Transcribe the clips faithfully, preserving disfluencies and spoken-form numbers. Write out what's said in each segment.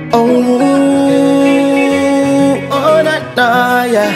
Oh, oh na na, yeah.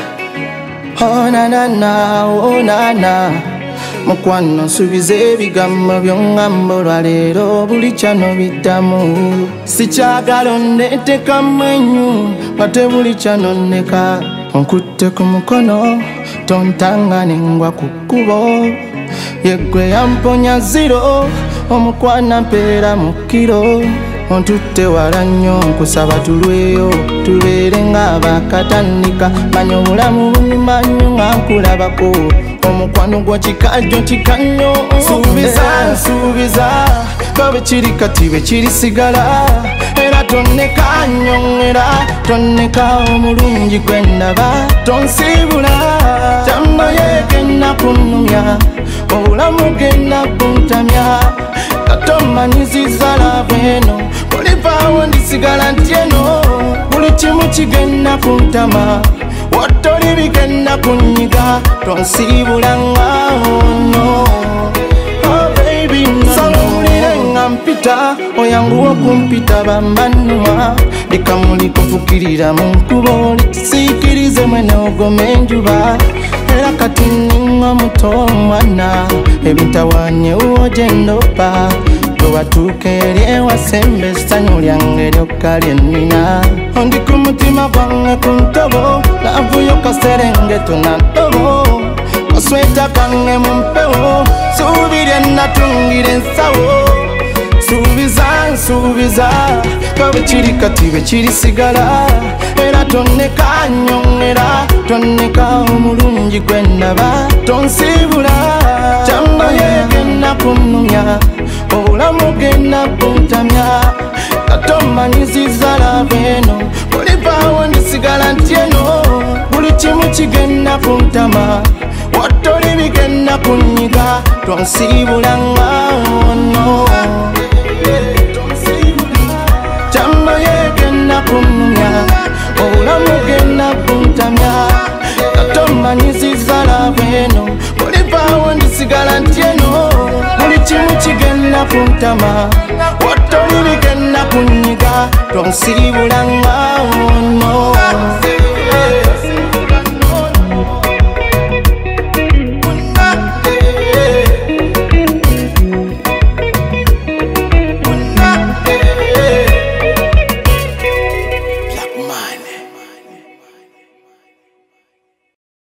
Oh na na na, oh na na. Mukwano nsubiza ebigambo by'ongamba olwaleero buli kyano biddamu. Sikyagala onneetekamu ennyo nga tebuli kyanonneka. Onkutte ku mukono tontanga nengwa ku kkubo. Yeggwe yamponya ziro omukwana mpeera mu kiro. Ontutte wala nnyo nkusaba tulweyo tubeere ng'abakatandika. Manya obulamu bunyuma nnyo nga nkulabako. Omukwano gwa kikajjo kikanyo. Nsuubiza nsuubiza nga bwe kiri kati bwe kirisigala. Era tonneka nnyongera tonneka omulungi gwe ndaba. Tonsiibula kyamma yeegenda kunnumya obulamu genda kuntamya. Katomanyiziza laavu eno olivaawo ndisigala ntyeno. Buli kimu kigenda kuntama watoli bigenda kunyiga. Tonsiibula ngaono oh baby nsawulire nga mpita oyanguwa okumpita bambanuma. Likamuli kuvukirira mu nkubo likisiikirize mwene ogoma enjuba. Era kati ninga muto omwana ebintawaanye uwo gye ndopa. Towatuuka eri ewasemba essanyu lyange lyokka lye nnina. Ondi ku mutima gwange ku ntobo laavuyo kaserengeto na ntobo. Kasweta kange mu mpewo suubirye natungira ensawo. Nsuubiza nsuubiza nga bwe kiri kati bwe kirisigala. Era tonneka nnyongera tonneka omulungi gwe ndaba. Tonsiibula kyamma yeegenda kunnumya obulamu genda kuntamya. Katomanyiziza laavu eno olivaawo ndisigala ntyeno. Buli kimu kigenda kuntama watoli bigenda kunyiga. Tonsiibula ngaono kyamma yeegenda kunnumya obulamu genda kuntamya. Katomanyiziza laavu eno olivaawo ndisigala ntyeno. Buli kimu kigenda kuntama watoli bigenda kunyiga. Tonsiibula ngaono.